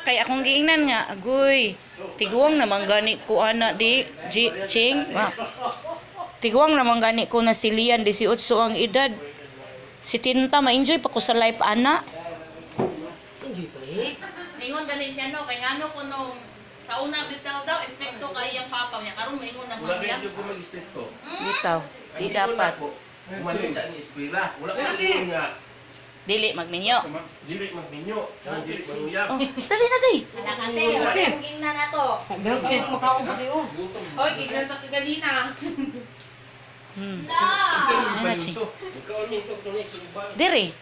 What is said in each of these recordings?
kay akong giingnan nga, agoy. Tiguang naman gani ko ana di Ching. Tiguang naman gani ko na si Lian 18 ang edad. Si Tinta ma-enjoy pa ko sa life ana. Enjoy pa eh. Ingon ganin siya no, kay ngano ko nung sa una bitaw daw, epekto kay ang papa niya. Karon maingon na Wala niya. kayo ko mag-istrikto. Bitaw. Di dapat. Kumanin sa eskwela. Wala kayo nga. Dili magminyo. Dili magminyo. Dili maguyab. Oh, dali na day. Nakate, wala yung gingna na to. Hanggang kayo makaubos kayo. Hoy, gingnan pa kaganina. Ano si? Diri.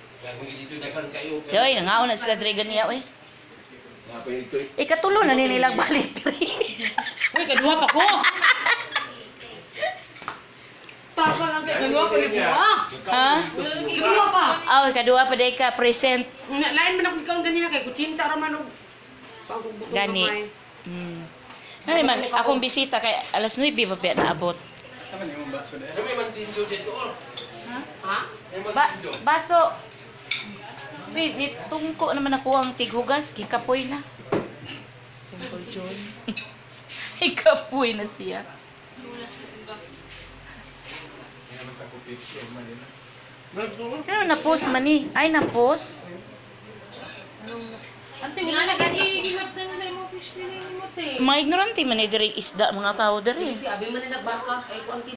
Yoy, nangaon na sila diri ganiya oy. Ikatulo na nilang balik diri. Uy, kaduha pa ko. Taka lang kay kaduha pa ko. Ha? Kaduha pa. Oh, kadua pa day ka present. Lain man ako ikaw ganyan kay kutsinta ra man og pagbuto Gani. Nani man akong bisita kay alas 9 pa pa naabot. Kami man tinjo dito. Ha? Baso. Wait, tungko naman ako ang tighugas, kikapoy na. Tungko John. Kikapoy na siya. Pero na-post man ni. Ay, na-post. Ante nga na gihimot na mo fish fillet mo te. Mga ignorante man ni diri isda mga tao diri. Abi man nagbaka ay ko ang